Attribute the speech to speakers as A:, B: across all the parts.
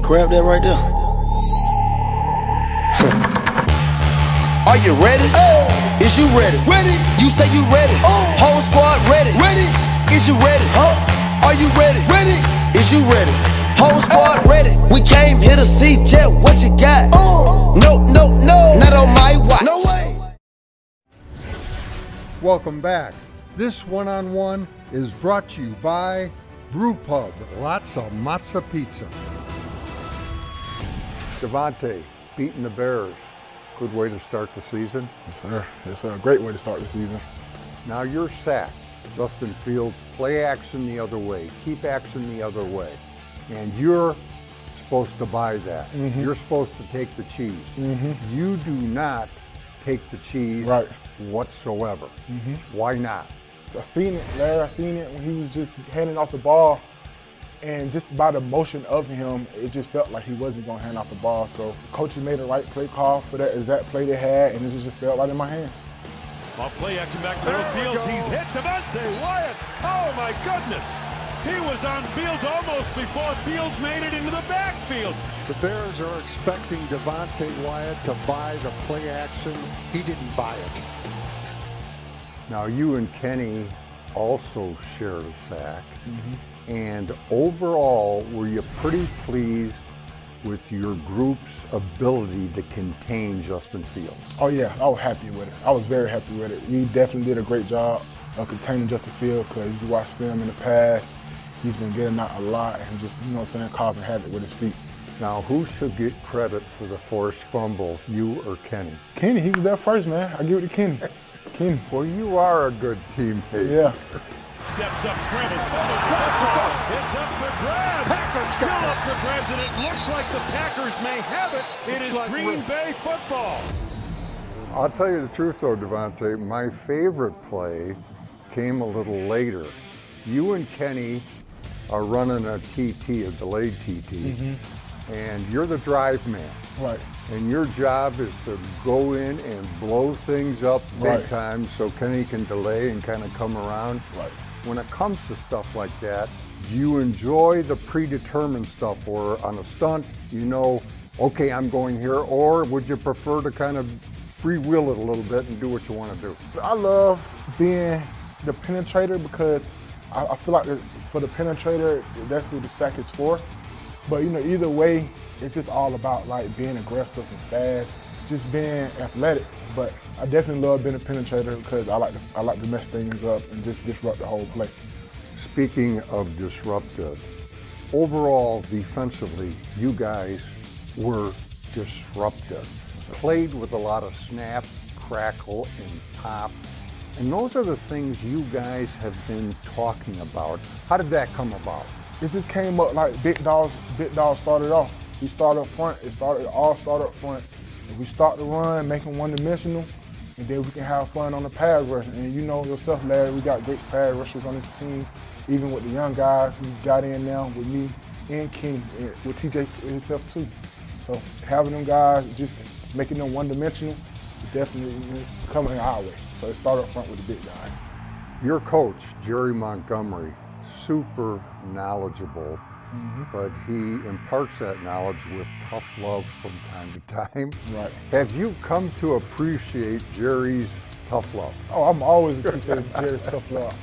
A: grab that right there. Are you ready? Is you ready? Ready. You say you ready. Whole squad ready. Ready. Is you ready? Are you ready? Ready. Is you ready? Whole squad ready. We came here to see Jet. What you got? No, no, no. Not on my watch. No way.
B: Welcome back. This one-on-one is brought to you by Brew Pub. Lots of matzo pizza. Davante beating the Bears. Good way to start the season.
C: Yes, sir. It's a great way to start the season.
B: Now you're sacked. Justin Fields, play action the other way. Keep action the other way. And you're supposed to buy that. You're supposed to take the cheese. You do not take the cheese whatsoever. Why not?
C: I seen it, Larry. I seen it when he was just handing off the ball. And just by the motion of him, it just felt like he wasn't going to hand off the ball. So coaches made the right play call for that exact play they had, and it just felt right in my hands.
D: While play action back to middle Fields, he's hit Davante Wyatt. Oh my goodness! He was on Fields almost before Fields made it into the backfield.
B: The Bears are expecting Davante Wyatt to buy the play action. He didn't buy it. Now you and Kenny also shared a sack. And overall, were you pretty pleased with your group's ability to contain Justin Fields?
C: Oh yeah, I was happy with it. I was very happy with it. We definitely did a great job of containing Justin Fields because you watch film in the past, he's been getting out a lot and just, you know what I'm saying, causing havoc with his feet.
B: Now, who should get credit for the forced fumble, you or Kenny?
C: Kenny, he was there first, man. I give it to Kenny. Kenny.
B: Well, you are a good teammate.
C: Yeah.
D: Steps up, scrambles, fumbles, it's up for grabs. Packers still up for grabs, and it looks like the Packers may have it. It is Green Bay football.
B: I'll tell you the truth, though, Davante. My favorite play came a little later. You and Kenny are running a TT, a delayed TT, and you're the drive man.
C: Right.
B: And your job is to go in and blow things up big time so Kenny can delay and kind of come around.
C: Right.
B: When it comes to stuff like that, do you enjoy the predetermined stuff, or on a stunt, you know, okay, I'm going here, or would you prefer to kind of freewheel it a little bit and do what you want to do?
C: I love being the penetrator because I feel like for the penetrator, that's what the sack is for. But you know, either way, it's just all about like being aggressive and fast, just being athletic. But I definitely love being a penetrator because I like to mess things up and just disrupt the whole play.
B: Speaking of disruptive, overall defensively, you guys were disruptive. Played with a lot of snap, crackle, and pop. And those are the things you guys have been talking about. How did that come about?
C: It just came up like Big Dog started off. We started up front, all started up front. If we start the run, make them one-dimensional, and then we can have fun on the pass rush. And you know yourself, Larry, we got great pass rushers on this team, even with the young guys who got in now with me and King, and with TJ himself too. So having them guys, just making them one-dimensional, definitely coming our way. So it started up front with the big guys.
B: Your coach, Jerry Montgomery, super knowledgeable, but he imparts that knowledge with tough love from time to time.
C: Right.
B: Have you come to appreciate Jerry's tough love?
C: Oh, I'm always appreciating Jerry's tough love.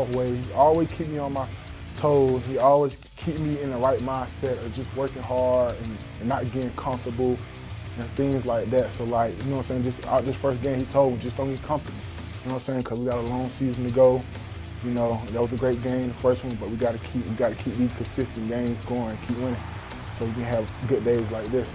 C: Always keep me on my toes. He always keep me in the right mindset of just working hard and not getting comfortable and things like that. So like, you know what I'm saying, just out this first game he told me, just don't get comfortable. You know what I'm saying, because we got a long season to go. You know, that was a great game, the first one, but we got to keep these consistent games going, keep winning, so we can have good days like this.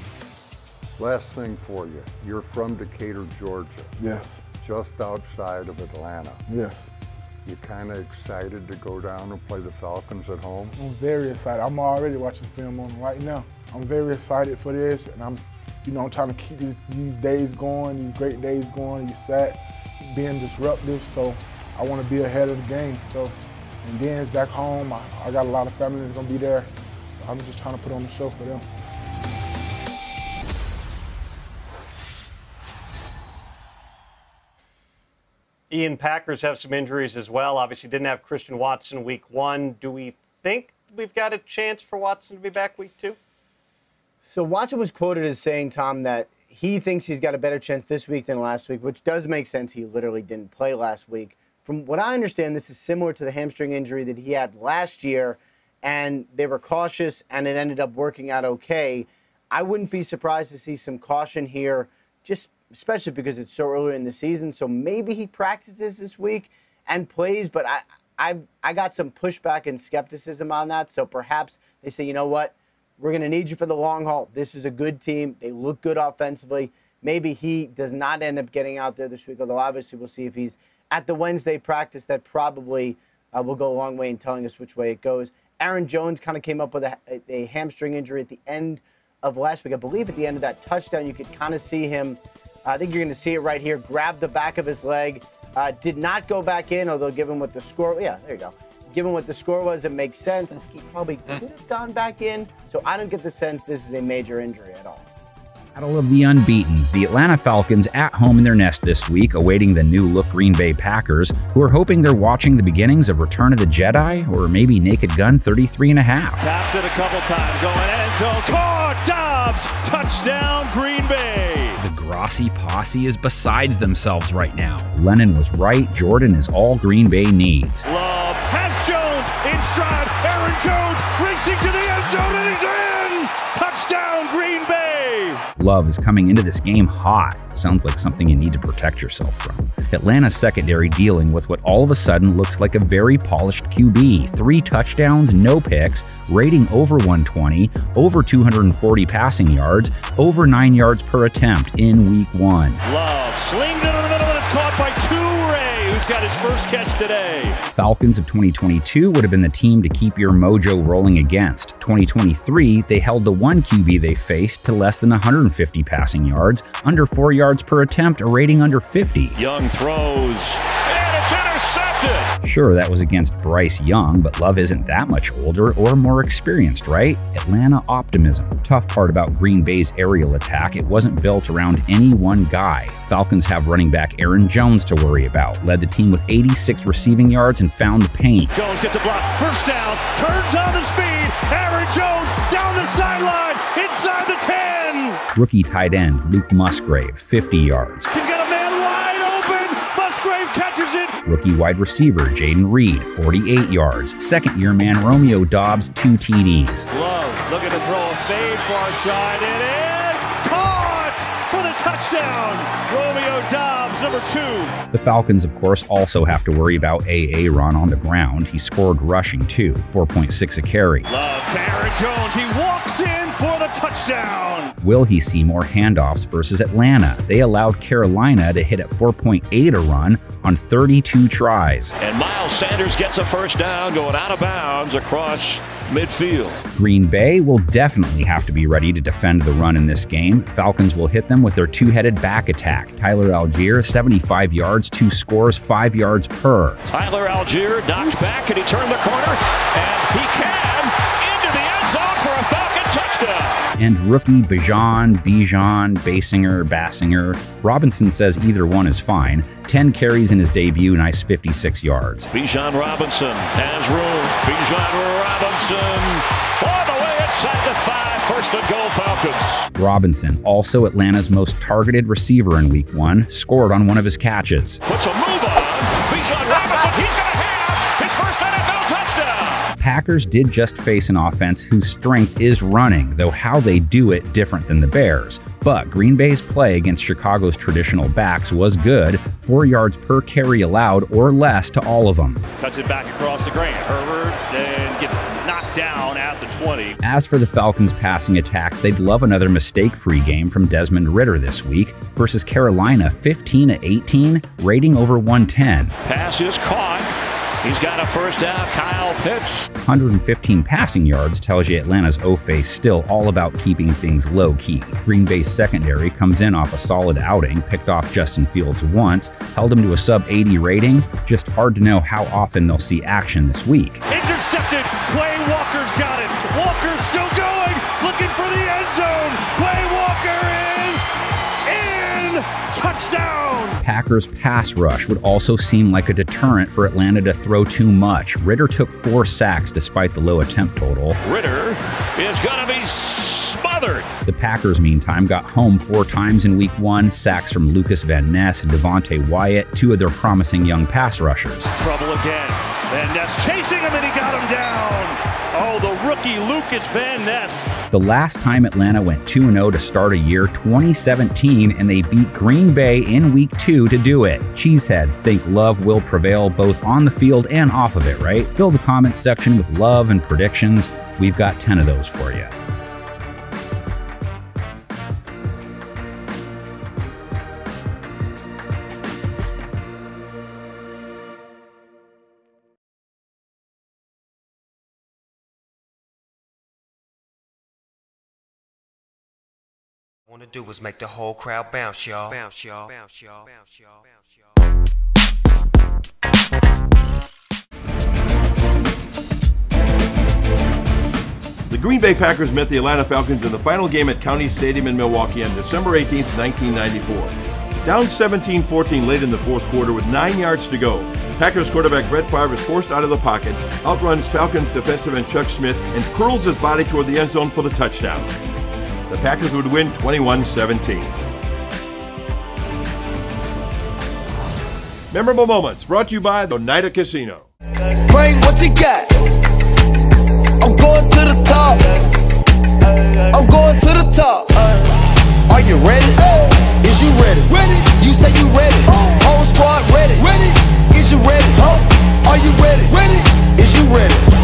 B: Last thing for you, you're from Decatur, Georgia.
C: Yes.
B: Just outside of Atlanta.
C: Yes.
B: You kind of excited to go down and play the Falcons at home?
C: I'm very excited. I'm already watching film on them right now. I'm very excited for this, and I'm trying to keep these days going, these great days going. You sat being disruptive, so I want to be ahead of the game. So, and then it's back home. I got a lot of family that's gonna be there, so I'm just trying to put on the show for them.
E: Ian, Packers have some injuries as well. Obviously didn't have Christian Watson week 1. Do we think we've got a chance for Watson to be back week 2?
F: So Watson was quoted as saying, Tom, that he thinks he's got a better chance this week than last week, which does make sense. He literally didn't play last week. From what I understand, this is similar to the hamstring injury that he had last year, and they were cautious, and it ended up working out okay. I wouldn't be surprised to see some caution here, just especially because it's so early in the season. So maybe he practices this week and plays, but I got some pushback and skepticism on that. So perhaps they say, you know what, we're going to need you for the long haul. This is a good team. They look good offensively. Maybe he does not end up getting out there this week, although obviously we'll see if he's at the Wednesday practice. That probably will go a long way in telling us which way it goes. Aaron Jones kind of came up with a hamstring injury at the end of last week. I believe at the end of that touchdown, you could kind of see him, I think you're going to see it right here, grab the back of his leg. Did not go back in, although given what the score, yeah, there you go. Given what the score was, it makes sense. I think he probably could have gone back in. So I don't get the sense this is a major injury at all.
G: Battle of the Unbeatens, the Atlanta Falcons at home in their nest this week, awaiting the new-look Green Bay Packers, who are hoping they're watching the beginnings of Return of the Jedi, or maybe Naked Gun 33 and a half.
D: Taps it a couple times, going end zone, caught, Dobbs, touchdown Green Bay.
G: The Grossi posse is besides themselves right now. Lennon was right, Jordan is all Green Bay needs.
D: Love has Jones in stride, Aaron Jones racing to the end zone, and he's in! Touchdown Green Bay!
G: Love is coming into this game hot. Sounds like something you need to protect yourself from. Atlanta's secondary dealing with what all of a sudden looks like a very polished QB. 3 touchdowns, no picks, rating over 120, over 240 passing yards, over 9 yards per attempt in week 1.
D: Love slings it in the middle, and it's caught by Toure, who's got his first catch today.
G: Falcons of 2022 would have been the team to keep your mojo rolling against. 2023, they held the one QB they faced to less than 150 passing yards, under 4 yards per attempt, a rating under 50.
D: Young throws, and it's intercepted!
G: Sure, that was against Bryce Young, but Love isn't that much older or more experienced, right? Atlanta optimism. Tough part about Green Bay's aerial attack, it wasn't built around any one guy. Falcons have running back Aaron Jones to worry about. Led the team with 86 receiving yards and found the paint.
D: Jones gets a block, first down, turns on the speed, Aaron Jones down the sideline, inside the 10!
G: Rookie tight end Luke Musgrave, 50 yards.
D: He's got a man wide open, Musgrave catches it!
G: Rookie wide receiver Jaden Reed, 48 yards. Second-year man Romeo Doubs, 2 TDs.
D: Love looking to throw a fade far side. It is caught for the touchdown. Romeo Doubs, number 2.
G: The Falcons, of course, also have to worry about Aaron on the ground. He scored rushing too, 4.6 a carry.
D: Love to Aaron Jones. He walks in for the touchdown.
G: Will he see more handoffs versus Atlanta? They allowed Carolina to hit at 4.8 a run on 32 tries.
D: And Miles Sanders gets a first down, going out of bounds across midfield.
G: Green Bay will definitely have to be ready to defend the run in this game. Falcons will hit them with their two-headed back attack. Tyler Algier, 75 yards, 2 scores, 5 yards per.
D: Tyler Algier knocked back, and he turned the corner, and he can into the end zone for a Falcon touchdown.
G: And rookie Bijan, Bassinger. Robinson says either one is fine. 10 carries in his debut, nice 56 yards.
D: Bijan Robinson has room. Bijan Robinson all the way inside the 5. First and goal, Falcons.
G: Robinson, also Atlanta's most targeted receiver in week 1, scored on one of his catches.
D: Puts a move on. Bijan Robinson, he's going to have his first NFL touchdown.
G: Packers did just face an offense whose strength is running, though how they do it different than the Bears. But Green Bay's play against Chicago's traditional backs was good, 4 yards per carry allowed or less to all of them.
D: Cuts it back across the grain. Herbert then gets knocked down at the 20.
G: As for the Falcons' passing attack, they'd love another mistake-free game from Desmond Ridder this week versus Carolina, 15-18, rating over 110.
D: Pass is caught. He's got a first down. Kyle Pitts.
G: 115 passing yards tells you Atlanta's O-face still all about keeping things low-key. Green Bay's secondary comes in off a solid outing, picked off Justin Fields once, held him to a sub-80 rating. Just hard to know how often they'll see action this week.
D: Intercepted. Quay Walker's got it. Walker's still going, looking for the end zone. Quay Walker is in. Touchdown.
G: Packers' pass rush would also seem like a deterrent for Atlanta to throw too much. Ridder took 4 sacks despite the low attempt total.
D: Ridder is going to be smothered.
G: The Packers, meantime, got home 4 times in Week 1, sacks from Lucas Van Ness and Devontae Wyatt, 2 of their promising young pass rushers.
D: Trouble again. Van Ness chasing him, and he got him down. Oh, the rookie Lucas Van Ness.
G: The last time Atlanta went 2-0 to start a year, 2017, and they beat Green Bay in Week 2 to do it. Cheeseheads think love will prevail both on the field and off of it, right? Fill the comments section with love and predictions. We've got 10 of those for you.
H: Want to do was make the whole crowd bounce, y'all. Bounce, y'all. Bounce, y'all. Bounce, y'all. Bounce, y'all.
I: The Green Bay Packers met the Atlanta Falcons in the final game at County Stadium in Milwaukee on December 18, 1994. Down 17-14 late in the fourth quarter with 9 yards to go, Packers quarterback Brett Favre is forced out of the pocket, outruns Falcons defensive end Chuck Smith, and curls his body toward the end zone for the touchdown. The Packers would win 21-17. Memorable moments brought to you by the Oneida Casino.
A: Bring what you got. I'm going to the top. I'm going to the top. Are you ready? Is you ready? You say you ready. Whole squad ready. Is you ready? Are you ready? Is you ready?